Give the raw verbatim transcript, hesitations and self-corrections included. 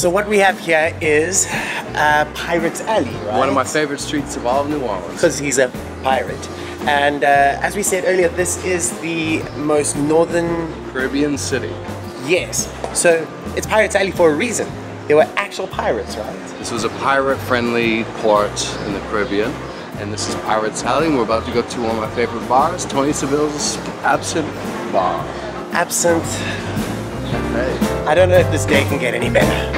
So what we have here is uh, Pirate's Alley, right? One of my favorite streets of all of New Orleans. Because he's a pirate. And uh, as we said earlier, this is the most northern Caribbean city. Yes. So it's Pirate's Alley for a reason. There were actual pirates, right? This was a pirate-friendly port in the Caribbean. And this is Pirate's Alley. We're about to go to one of my favorite bars, Tony Seville's Absinthe Bar. Absinthe. Cafe. I don't know if this day can get any better.